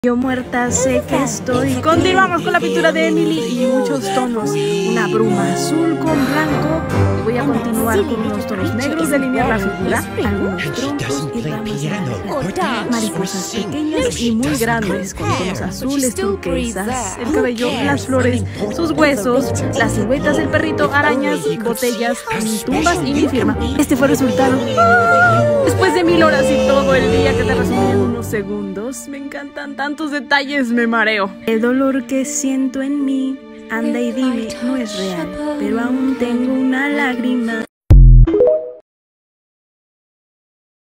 Yo muerta sé que estoy. Continuamos con la pintura de Emily y muchos tonos. Una bruma azul con blanco. Y voy a continuar con unos tonos negros, delinear la figura, algunos troncos y ramas naranjas, mariposas pequeñas y muy grandes con tonos azules, turquesas, el cabello, las flores, sus huesos, las siluetas del perrito, arañas, botellas, tumbas y mi firma. Este fue el resultado. Después de 1000 horas y todo el día que te resumí en unos segundos, me encantan tantos detalles, me mareo. El dolor que siento en mí, anda y dime, no es real, pero aún tengo una lágrima.